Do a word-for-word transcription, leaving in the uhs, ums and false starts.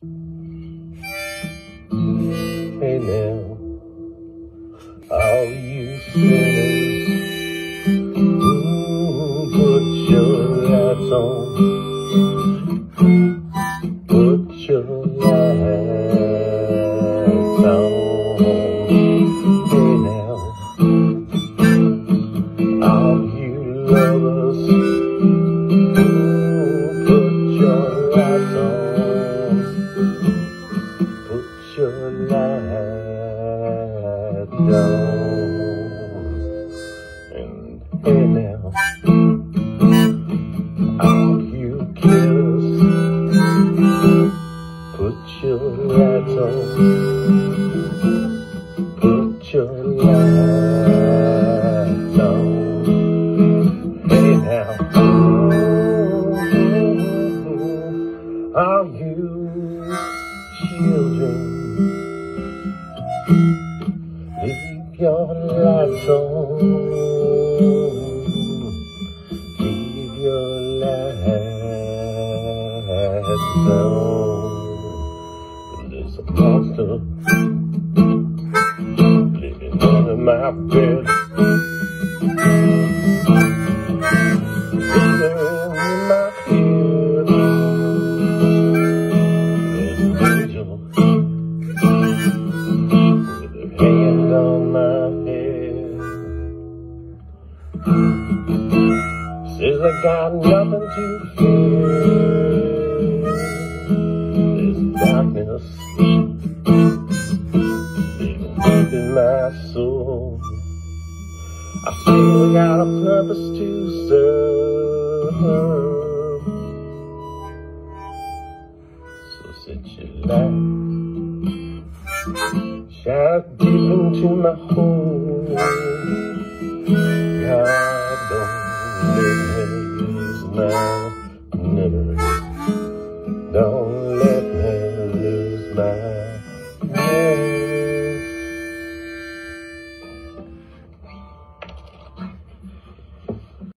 Hey now, all you sinners, ooh, put your lights on, put your lights on. Hey now, all you lovers, ooh, put your lights on. Put your light down, and hey now, all you killers, put your lights on, put your lights on. Hey now, all you children, leave your lights on, leave your lights on. There's a monster living under my bed, whispering in my ear. There's an angel with her hand on my head, says I got nothing to fear. There's darkness living deep in my soul. I still got a purpose to serve, so set your light, shine deep into my home. God don't let me lose my